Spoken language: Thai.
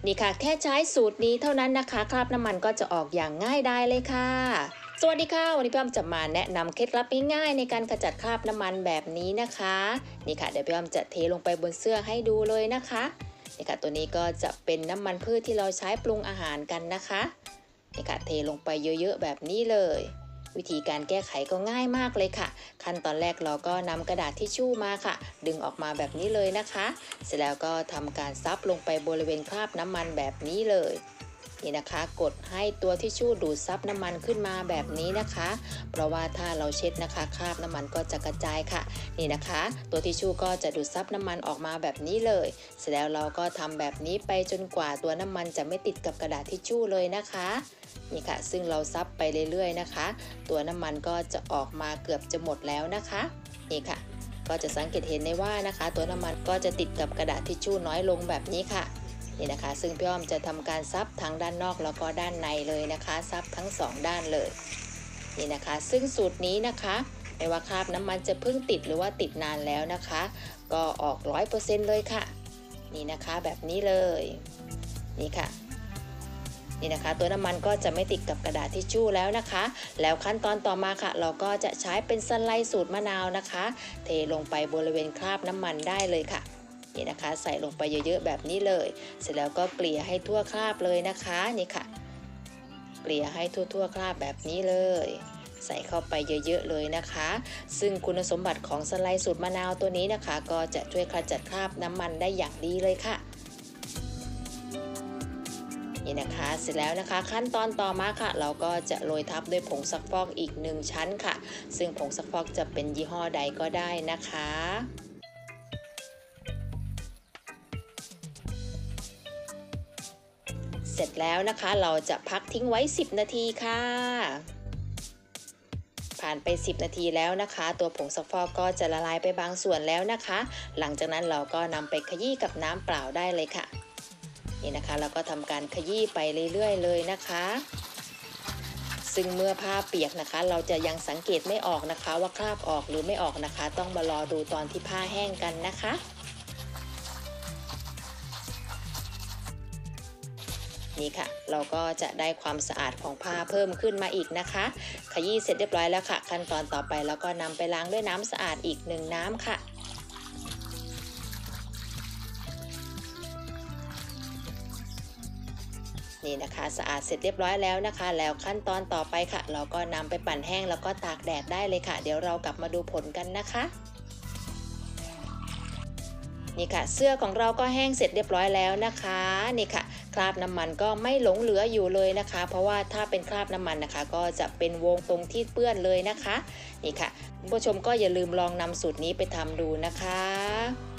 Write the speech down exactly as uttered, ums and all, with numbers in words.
นี่ค่ะแค่ใช้สูตรนี้เท่านั้นนะคะคราบน้ำมันก็จะออกอย่างง่ายดายเลยค่ะสวัสดีค่ะวันนี้พี่อ้อมจะมาแนะนำเคล็ดลับง่ายๆในการขจัดคราบน้ำมันแบบนี้นะคะนี่ค่ะเดี๋ยวพี่อ้อมจะเทลงไปบนเสื้อให้ดูเลยนะคะนี่ค่ะตัวนี้ก็จะเป็นน้ำมันพืชที่เราใช้ปรุงอาหารกันนะคะนี่ค่ะเทลงไปเยอะๆแบบนี้เลยวิธีการแก้ไขก็ง่ายมากเลยค่ะขั้นตอนแรกเราก็นำกระดาษทิชชู่มาค่ะดึงออกมาแบบนี้เลยนะคะเสร็จแล้วก็ทำการซับลงไปบริเวณคราบน้ำมันแบบนี้เลยนี่นะคะกดให้ตัวทิชชู่ดูดซับน้ำมันขึ้นมาแบบนี้นะคะเพราะว่าถ้าเราเช็ดนะคะคราบน้ำมันก็จะกระจายค่ะนี่นะคะตัวทิชชู่ก็จะดูดซับน้ำมันออกมาแบบนี้เลยเสร็จแล้วเราก็ทำแบบนี้ไปจนกว่าตัวน้ำมันจะไม่ติดกับกระดาษทิชชู่เลยนะคะนี่ค่ะซึ่งเราซับไปเรื่อยๆนะคะตัวน้ำมันก็จะออกมาเกือบจะหมดแล้วนะคะนี่ค่ะก็จะสังเกตเห็นได้ว่านะคะตัวน้ำมันก็จะติดกับกระดาษทิชชู่น้อยลงแบบนี้ค่ะนี่นะคะซึ่งพี่อ้อมจะทำการซับทั้งด้านนอกแล้วก็ด้านในเลยนะคะซับทั้งสองด้านเลยนี่นะคะซึ่งสูตรนี้นะคะไม่ว่าคราบน้ำมันจะเพิ่งติดหรือว่าติดนานแล้วนะคะก็ออก ร้อยเปอร์เซ็นต์ เลยค่ะนี่นะคะแบบนี้เลยนี่ค่ะนี่นะคะตัวน้ำมันก็จะไม่ติดกับกระดาษทิชชู่แล้วนะคะแล้วขั้นตอนต่อมาค่ะเราก็จะใช้เป็นสไลด์สูตรมะนาวนะคะเทลงไปบริเวณคราบน้ำมันได้เลยค่ะนี่นะคะใส่ลงไปเยอะๆแบบนี้เลยเสร็จแล้วก็เกลี่ยให้ทั่วคราบเลยนะคะนี่ค่ะเกลี่ยให้ทั่วๆคราบแบบนี้เลยใส่เข้าไปเยอะๆเลยนะคะซึ่งคุณสมบัติของสไลด์สูตรมะนาวตัวนี้นะคะก็จะช่วยขจัดคราบน้ำมันได้อย่างดีเลยค่ะนี่นะคะเสร็จแล้วนะคะขั้นตอนต่อมาค่ะเราก็จะโรยทับด้วยผงซักฟอกอีกหนึ่งชั้นค่ะซึ่งผงซักฟอกจะเป็นยี่ห้อใดก็ได้นะคะเสร็จแล้วนะคะเราจะพักทิ้งไว้สิบนาทีค่ะผ่านไปสิบนาทีแล้วนะคะตัวผงซักฟอกก็จะละลายไปบางส่วนแล้วนะคะหลังจากนั้นเราก็นำไปขยี้กับน้ำเปล่าได้เลยค่ะนี่นะคะเราก็ทำการขยี้ไปเรื่อยๆเลยนะคะซึ่งเมื่อผ้าเปียกนะคะเราจะยังสังเกตไม่ออกนะคะว่าคราบออกหรือไม่ออกนะคะต้องมารอดูตอนที่ผ้าแห้งกันนะคะนี่ค่ะเราก็จะได้ความสะอาดของผ้าเพิ่มขึ้นมาอีกนะคะขยี้เสร็จเรียบร้อยแล้วค่ะขั้นตอนต่อไปเราก็นำไปล้างด้วยน้ำสะอาดอีกหนึ่งน้ำค่ะนี่นะคะสะอาดเสร็จเรียบร้อยแล้วนะคะแล้วขั้นตอนต่อไปค่ะเราก็นำไปปั่นแห้งแล้วก็ตากแดดได้เลยค่ะเดี๋ยวเรากลับมาดูผลกันนะคะนี่ค่ะเสื้อของเราก็แห้งเสร็จเรียบร้อยแล้วนะคะนี่ค่ะคราบน้ำมันก็ไม่หลงเหลืออยู่เลยนะคะเพราะว่าถ้าเป็นคราบน้ำมันนะคะก็จะเป็นวงตรงที่เปื้อนเลยนะคะนี่ค่ะผู้ชมก็อย่าลืมลองนำสูตรนี้ไปทำดูนะคะ